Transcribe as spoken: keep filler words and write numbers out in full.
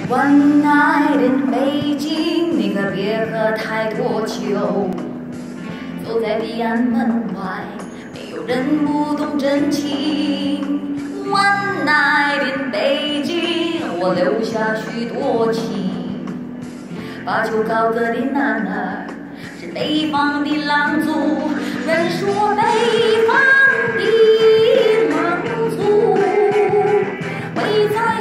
One night in 北京，你可别喝太多酒。走在彼岸门外，没有人不懂真情。One night in 北京，我留下许多情。把酒高歌的男儿是北方的狼族，人说北方的狼族会在。